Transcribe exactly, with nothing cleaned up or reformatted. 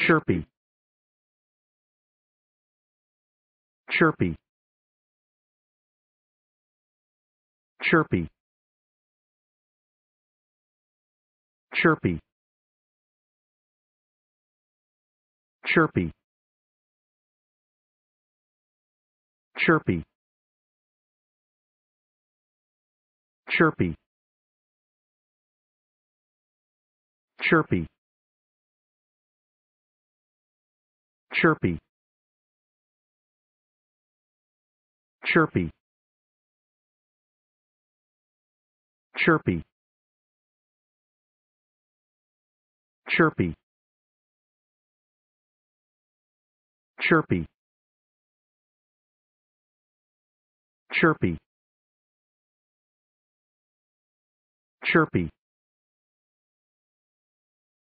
Chirpy. Chirpy. Chirpy. Chirpy. Chirpy. Chirpy. Chirpy. Chirpy. Chirpy. Chirpy. Chirpy. Chirpy. Chirpy. Chirpy. Chirpy.